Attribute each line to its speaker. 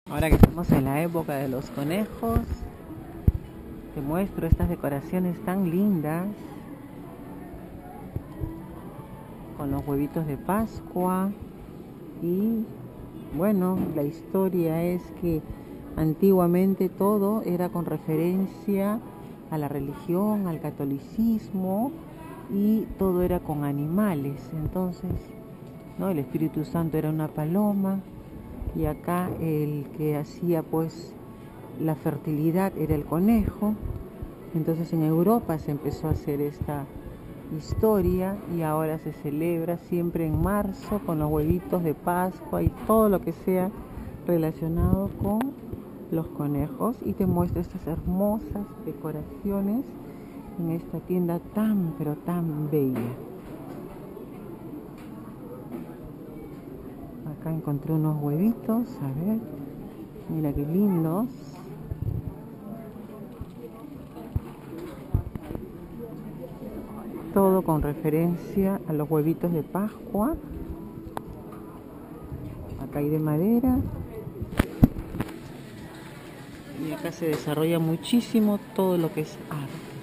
Speaker 1: Ahora que estamos en la época de los conejos, te muestro estas decoraciones tan lindas con los huevitos de Pascua. Y bueno, la historia es que antiguamente todo era con referencia a la religión, al catolicismo, y todo era con animales. Entonces, ¿no? El Espíritu Santo era una paloma, y acá el que hacía pues la fertilidad era el conejo. Entonces en Europa se empezó a hacer esta historia y ahora se celebra siempre en marzo con los huevitos de Pascua y todo lo que sea relacionado con los conejos. Y te muestro estas hermosas decoraciones en esta tienda tan pero tan bella. Acá encontré unos huevitos, a ver, mira qué lindos. Todo con referencia a los huevitos de Pascua. Acá hay de madera. Y acá se desarrolla muchísimo todo lo que es arte.